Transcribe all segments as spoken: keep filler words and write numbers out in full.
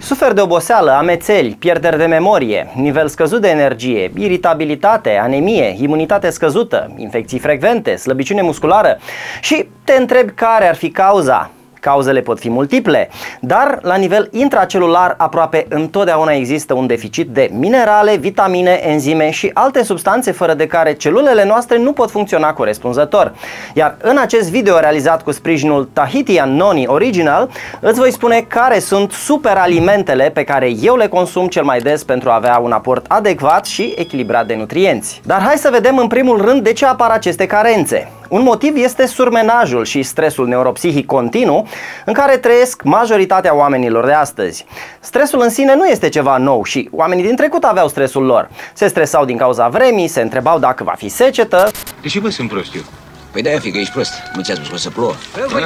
Suferi de oboseală, amețeli, pierderi de memorie, nivel scăzut de energie, iritabilitate, anemie, imunitate scăzută, infecții frecvente, slăbiciune musculară și te întrebi care ar fi cauza. Cauzele pot fi multiple, dar la nivel intracelular aproape întotdeauna există un deficit de minerale, vitamine, enzime și alte substanțe fără de care celulele noastre nu pot funcționa corespunzător. Iar în acest video realizat cu sprijinul Tahitian Noni Original, îți voi spune care sunt superalimentele pe care eu le consum cel mai des pentru a avea un aport adecvat și echilibrat de nutrienți. Dar hai să vedem în primul rând de ce apar aceste carențe. Un motiv este surmenajul și stresul neuropsihic continuu în care trăiesc majoritatea oamenilor de astăzi. Stresul în sine nu este ceva nou și oamenii din trecut aveau stresul lor. Se stresau din cauza vremii, se întrebau dacă va fi secetă. Deși bă, sunt prost eu. Păi de-aia fi că ești prost, nu ți-a spus că o să plouă.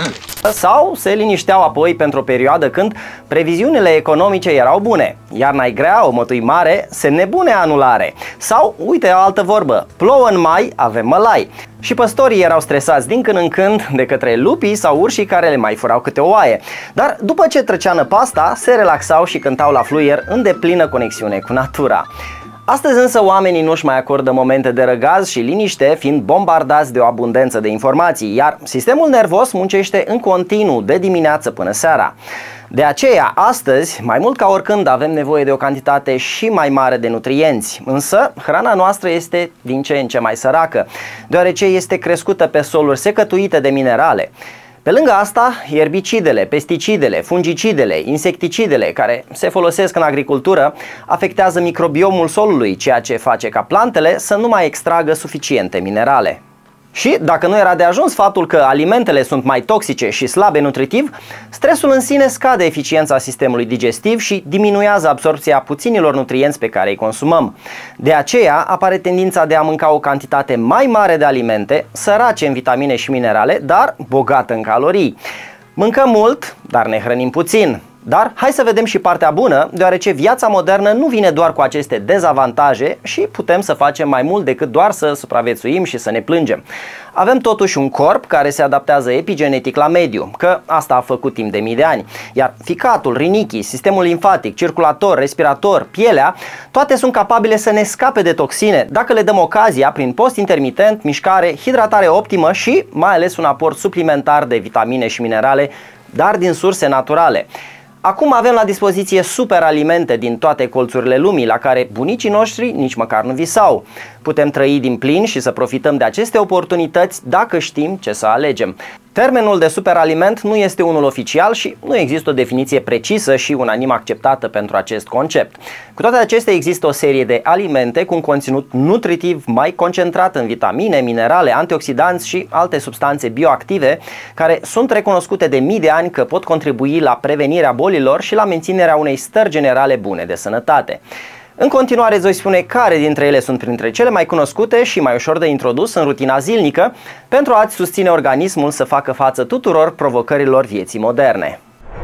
Sau se linișteau apoi pentru o perioadă când previziunile economice erau bune. Iarna e grea, o mătui mare, se nebune anulare. Sau, uite o altă vorbă, plouă în mai, avem mălai. Și păstorii erau stresați din când în când de către lupii sau urșii care le mai furau câte o oaie. Dar după ce trecea năpasta, se relaxau și cântau la fluier în deplină conexiune cu natura. Astăzi însă oamenii nu-și mai acordă momente de răgaz și liniște, fiind bombardați de o abundență de informații, iar sistemul nervos muncește în continuu de dimineață până seara. De aceea, astăzi, mai mult ca oricând, avem nevoie de o cantitate și mai mare de nutrienți, însă hrana noastră este din ce în ce mai săracă, deoarece este crescută pe soluri secătuite de minerale. Pe lângă asta, erbicidele, pesticidele, fungicidele, insecticidele care se folosesc în agricultură afectează microbiomul solului, ceea ce face ca plantele să nu mai extragă suficiente minerale. Și dacă nu era de ajuns faptul că alimentele sunt mai toxice și slabe nutritiv, stresul în sine scade eficiența sistemului digestiv și diminuează absorbția puținilor nutrienți pe care îi consumăm. De aceea apare tendința de a mânca o cantitate mai mare de alimente, sărace în vitamine și minerale, dar bogată în calorii. Mâncăm mult, dar ne hrănim puțin. Dar hai să vedem și partea bună, deoarece viața modernă nu vine doar cu aceste dezavantaje și putem să facem mai mult decât doar să supraviețuim și să ne plângem. Avem totuși un corp care se adaptează epigenetic la mediu, că asta a făcut timp de mii de ani. Iar ficatul, rinichii, sistemul limfatic, circulator, respirator, pielea, toate sunt capabile să ne scape de toxine dacă le dăm ocazia prin post intermitent, mișcare, hidratare optimă și mai ales un aport suplimentar de vitamine și minerale, dar din surse naturale. Acum avem la dispoziție superalimente din toate colțurile lumii la care bunicii noștri nici măcar nu visau. Putem trăi din plin și să profităm de aceste oportunități dacă știm ce să alegem. Termenul de superaliment nu este unul oficial și nu există o definiție precisă și unanim acceptată pentru acest concept. Cu toate acestea există o serie de alimente cu un conținut nutritiv mai concentrat în vitamine, minerale, antioxidanți și alte substanțe bioactive care sunt recunoscute de mii de ani că pot contribui la prevenirea bolilor și la menținerea unei stări generale bune de sănătate. În continuare îți voi spune care dintre ele sunt printre cele mai cunoscute și mai ușor de introdus în rutina zilnică pentru a-ți susține organismul să facă față tuturor provocărilor vieții moderne.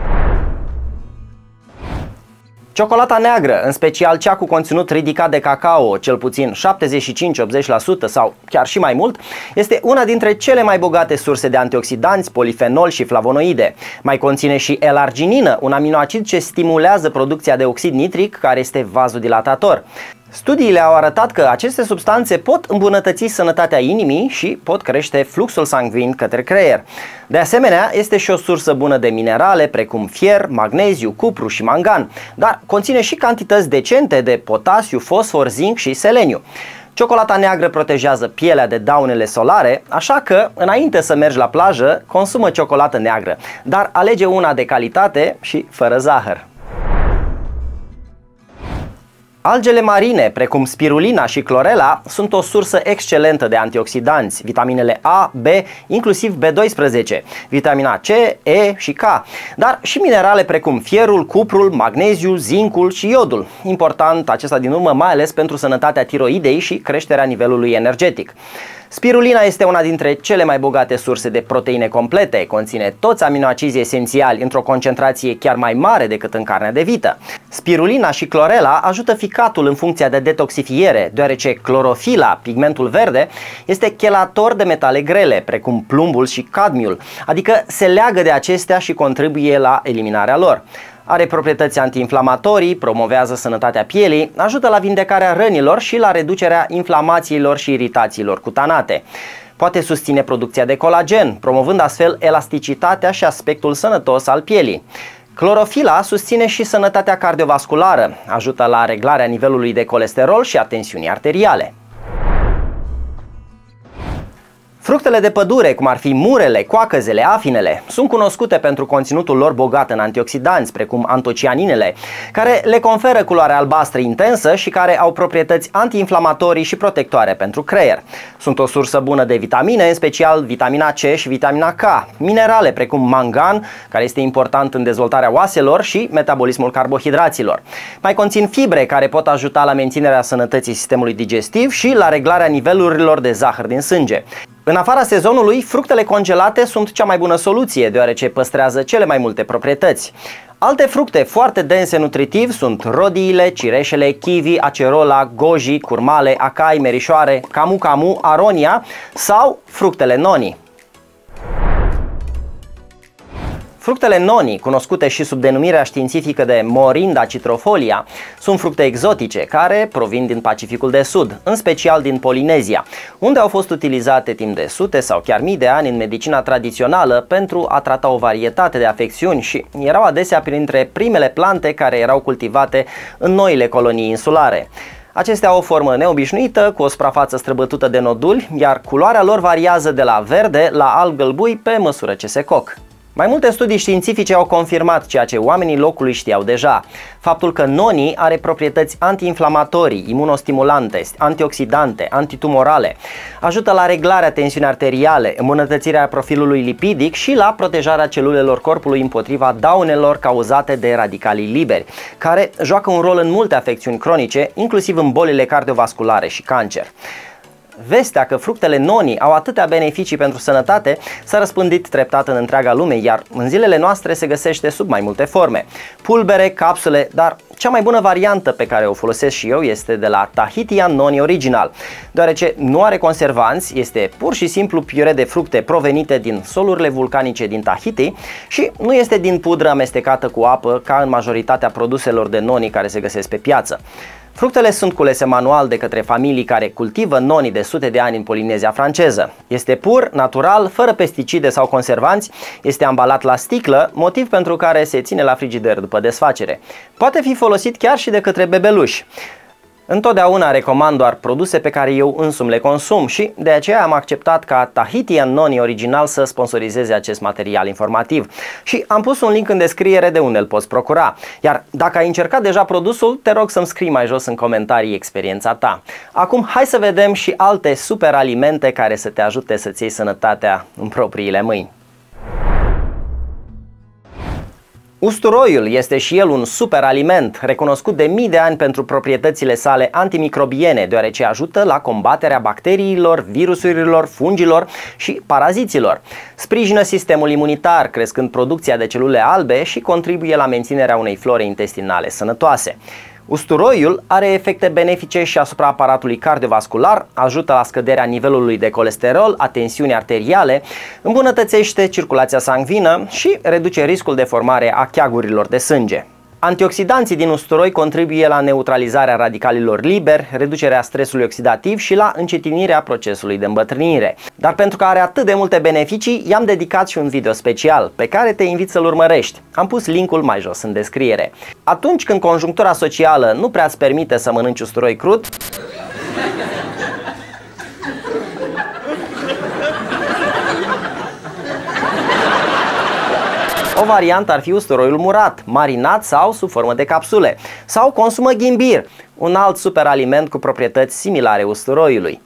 Ciocolata neagră, în special cea cu conținut ridicat de cacao, cel puțin șaptezeci și cinci la optzeci la sută sau chiar și mai mult, este una dintre cele mai bogate surse de antioxidanți, polifenol și flavonoide. Mai conține și L-arginină, un aminoacid ce stimulează producția de oxid nitric, care este vazodilatator. Studiile au arătat că aceste substanțe pot îmbunătăți sănătatea inimii și pot crește fluxul sanguin către creier. De asemenea, este și o sursă bună de minerale precum fier, magneziu, cupru și mangan, dar conține și cantități decente de potasiu, fosfor, zinc și seleniu. Ciocolata neagră protejează pielea de daunele solare, așa că, înainte să mergi la plajă, consumă ciocolată neagră, dar alege una de calitate și fără zahăr. Algele marine, precum spirulina și clorela, sunt o sursă excelentă de antioxidanți, vitaminele A, B, inclusiv B doisprezece, vitamina C, E și K, dar și minerale precum fierul, cuprul, magneziul, zincul și iodul. Important acesta din urmă mai ales pentru sănătatea tiroidei și creșterea nivelului energetic. Spirulina este una dintre cele mai bogate surse de proteine complete, conține toți aminoacizi esențiali într-o concentrație chiar mai mare decât în carnea de vită. Spirulina și clorela ajută ficatul în funcția de detoxifiere, deoarece clorofila, pigmentul verde, este chelator de metale grele, precum plumbul și cadmiul, adică se leagă de acestea și contribuie la eliminarea lor. Are proprietăți antiinflamatorii, promovează sănătatea pielii, ajută la vindecarea rănilor și la reducerea inflamațiilor și iritațiilor cutanate. Poate susține producția de colagen, promovând astfel elasticitatea și aspectul sănătos al pielii. Clorofila susține și sănătatea cardiovasculară, ajută la reglarea nivelului de colesterol și a tensiunii arteriale. Fructele de pădure, cum ar fi murele, coacăzele, afinele, sunt cunoscute pentru conținutul lor bogat în antioxidanți, precum antocianinele, care le conferă culoare albastră intensă și care au proprietăți antiinflamatorii și protectoare pentru creier. Sunt o sursă bună de vitamine, în special vitamina C și vitamina K, minerale precum mangan, care este important în dezvoltarea oaselor și metabolismul carbohidraților. Mai conțin fibre care pot ajuta la menținerea sănătății sistemului digestiv și la reglarea nivelurilor de zahăr din sânge. În afara sezonului, fructele congelate sunt cea mai bună soluție, deoarece păstrează cele mai multe proprietăți. Alte fructe foarte dense nutritiv sunt rodiile, cireșele, kiwi, acerola, goji, curmale, acai, merișoare, camu-camu, aronia sau fructele noni. Fructele noni, cunoscute și sub denumirea științifică de Morinda citrofolia, sunt fructe exotice care provin din Pacificul de Sud, în special din Polinezia, unde au fost utilizate timp de sute sau chiar mii de ani în medicina tradițională pentru a trata o varietate de afecțiuni și erau adesea printre primele plante care erau cultivate în noile colonii insulare. Acestea au o formă neobișnuită, cu o suprafață străbătută de noduli, iar culoarea lor variază de la verde la alb-gălbui pe măsură ce se coc. Mai multe studii științifice au confirmat ceea ce oamenii locului știau deja, faptul că noni are proprietăți antiinflamatorii, imunostimulante, antioxidante, antitumorale, ajută la reglarea tensiunii arteriale, îmbunătățirea profilului lipidic și la protejarea celulelor corpului împotriva daunelor cauzate de radicalii liberi, care joacă un rol în multe afecțiuni cronice, inclusiv în bolile cardiovasculare și cancer. Vestea că fructele noni au atâtea beneficii pentru sănătate s-a răspândit treptat în întreaga lume, iar în zilele noastre se găsește sub mai multe forme. Pulbere, capsule, dar cea mai bună variantă pe care o folosesc și eu este de la Tahitian Noni Original, deoarece nu are conservanți, este pur și simplu piure de fructe provenite din solurile vulcanice din Tahiti și nu este din pudră amestecată cu apă ca în majoritatea produselor de noni care se găsesc pe piață. Fructele sunt culese manual de către familii care cultivă noni de sute de ani în Polinezia franceză. Este pur, natural, fără pesticide sau conservanți, este ambalat la sticlă, motiv pentru care se ține la frigider după desfacere. Poate fi folosit chiar și de către bebeluși. Întotdeauna recomand doar produse pe care eu însumi le consum și de aceea am acceptat ca Tahitian Noni Original să sponsorizeze acest material informativ. Și am pus un link în descriere de unde îl poți procura. Iar dacă ai încercat deja produsul, te rog să-mi scrii mai jos în comentarii experiența ta. Acum hai să vedem și alte super alimente care să te ajute să-ți iei sănătatea în propriile mâini. Usturoiul este și el un super aliment, recunoscut de mii de ani pentru proprietățile sale antimicrobiene, deoarece ajută la combaterea bacteriilor, virusurilor, fungilor și paraziților. Sprijină sistemul imunitar, crescând producția de celule albe și contribuie la menținerea unei flore intestinale sănătoase. Usturoiul are efecte benefice și asupra aparatului cardiovascular, ajută la scăderea nivelului de colesterol, a tensiunii arteriale, îmbunătățește circulația sanguină și reduce riscul de formare a cheagurilor de sânge. Antioxidanții din usturoi contribuie la neutralizarea radicalilor liberi, reducerea stresului oxidativ și la încetinirea procesului de îmbătrânire. Dar pentru că are atât de multe beneficii, i-am dedicat și un video special, pe care te invit să-l urmărești. Am pus linkul mai jos în descriere. Atunci când conjunctura socială nu prea îți permite să mănânci usturoi crud, o variantă ar fi usturoiul murat, marinat sau sub formă de capsule. Sau consumă ghimbir, un alt super aliment cu proprietăți similare usturoiului.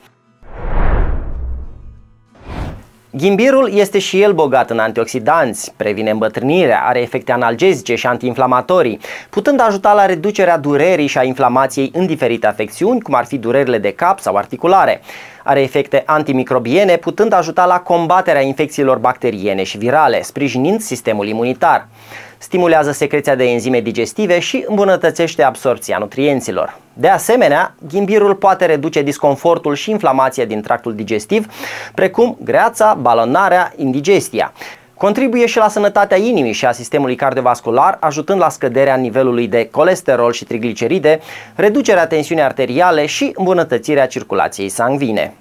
Ghimbirul este și el bogat în antioxidanți, previne îmbătrânirea, are efecte analgezice și antiinflamatorii, putând ajuta la reducerea durerii și a inflamației în diferite afecțiuni, cum ar fi durerile de cap sau articulare. Are efecte antimicrobiene, putând ajuta la combaterea infecțiilor bacteriene și virale, sprijinind sistemul imunitar. Stimulează secreția de enzime digestive și îmbunătățește absorbția nutrienților. De asemenea, ghimbirul poate reduce disconfortul și inflamația din tractul digestiv, precum greața, balonarea, indigestia. Contribuie și la sănătatea inimii și a sistemului cardiovascular, ajutând la scăderea nivelului de colesterol și trigliceride, reducerea tensiunii arteriale și îmbunătățirea circulației sanguine.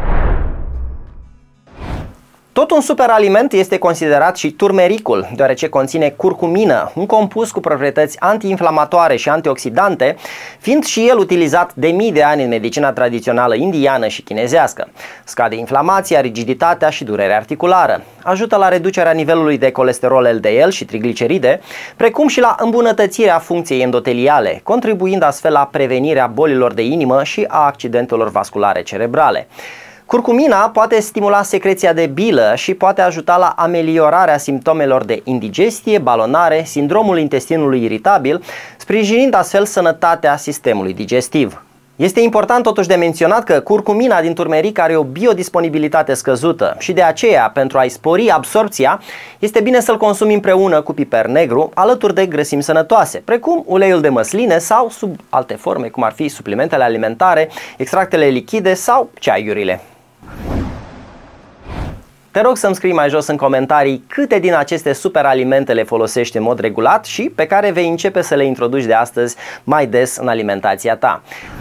Tot un superaliment este considerat și turmericul, deoarece conține curcumină, un compus cu proprietăți antiinflamatoare și antioxidante, fiind și el utilizat de mii de ani în medicina tradițională indiană și chinezească. Scade inflamația, rigiditatea și durerea articulară. Ajută la reducerea nivelului de colesterol L D L și trigliceride, precum și la îmbunătățirea funcției endoteliale, contribuind astfel la prevenirea bolilor de inimă și a accidentelor vasculare cerebrale. Curcumina poate stimula secreția de bilă și poate ajuta la ameliorarea simptomelor de indigestie, balonare, sindromul intestinului iritabil, sprijinind astfel sănătatea sistemului digestiv. Este important totuși de menționat că curcumina din turmeric are o biodisponibilitate scăzută și de aceea, pentru a-i spori absorpția, este bine să-l consumi împreună cu piper negru, alături de grăsimi sănătoase, precum uleiul de măsline sau sub alte forme, cum ar fi suplimentele alimentare, extractele lichide sau ceaiurile. Te rog să-mi scrii mai jos în comentarii câte din aceste superalimente le folosești în mod regulat și pe care vei începe să le introduci de astăzi mai des în alimentația ta.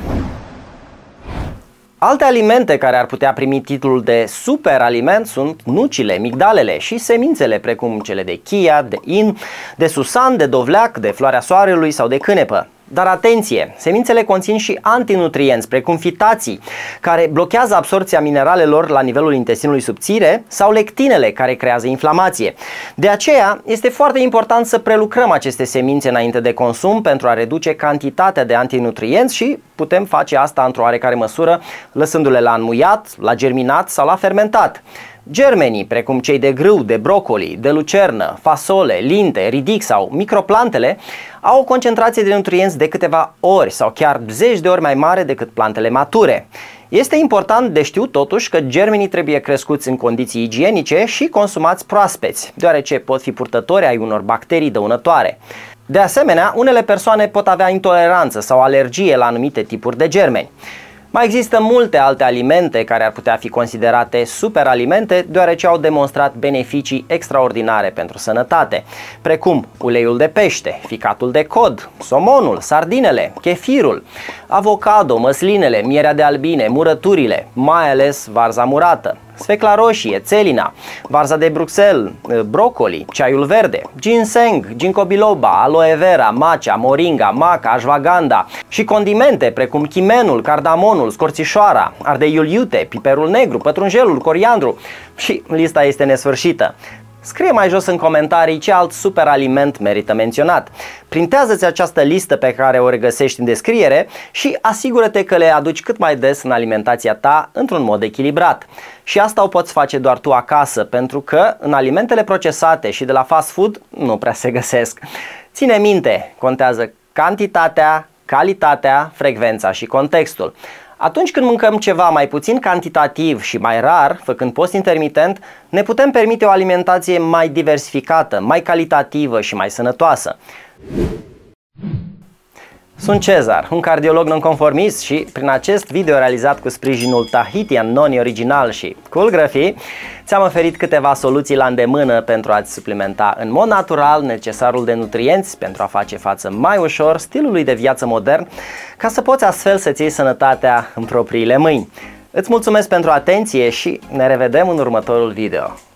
Alte alimente care ar putea primi titlul de superaliment sunt nucile, migdalele și semințele, precum cele de chia, de in, de susan, de dovleac, de floarea soarelui sau de cânepă. Dar atenție, semințele conțin și antinutrienți, precum fitații, care blochează absorpția mineralelor la nivelul intestinului subțire, sau lectinele, care creează inflamație. De aceea, este foarte important să prelucrăm aceste semințe înainte de consum pentru a reduce cantitatea de antinutrienți și putem face asta într-o oarecare măsură, lăsându-le la înmuiat, la germinat sau la fermentat. Germenii, precum cei de grâu, de brocoli, de lucernă, fasole, linte, ridic sau microplantele, au o concentrație de nutrienți de câteva ori sau chiar zeci de ori mai mare decât plantele mature. Este important de știut totuși că germenii trebuie crescuți în condiții igienice și consumați proaspeți, deoarece pot fi purtători ai unor bacterii dăunătoare. De asemenea, unele persoane pot avea intoleranță sau alergie la anumite tipuri de germeni. Mai există multe alte alimente care ar putea fi considerate superalimente, deoarece au demonstrat beneficii extraordinare pentru sănătate, precum uleiul de pește, ficatul de cod, somonul, sardinele, chefirul, avocado, măslinele, mierea de albine, murăturile, mai ales varza murată, sfecla roșie, țelina, varza de Bruxelles, brocoli, ceaiul verde, ginseng, ginkgo biloba, aloe vera, matcha, moringa, maca, ashwagandha și condimente precum chimenul, cardamonul, scorțișoara, ardeiul iute, piperul negru, pătrunjelul, coriandru și lista este nesfârșită. Scrie mai jos în comentarii ce alt superaliment merită menționat. Printează-ți această listă pe care o regăsești în descriere și asigură-te că le aduci cât mai des în alimentația ta într-un mod echilibrat. Și asta o poți face doar tu acasă, pentru că în alimentele procesate și de la fast food nu prea se găsesc. Ține minte, contează cantitatea, calitatea, frecvența și contextul. Atunci când mâncăm ceva mai puțin cantitativ și mai rar, făcând post intermitent, ne putem permite o alimentație mai diversificată, mai calitativă și mai sănătoasă. Sunt Cezar, un cardiolog nonconformist și prin acest video realizat cu sprijinul Tahitian Noni Original și Coolgraphy, ți-am oferit câteva soluții la îndemână pentru a-ți suplimenta în mod natural necesarul de nutrienți pentru a face față mai ușor stilului de viață modern, ca să poți astfel să-ți iei sănătatea în propriile mâini. Îți mulțumesc pentru atenție și ne revedem în următorul video.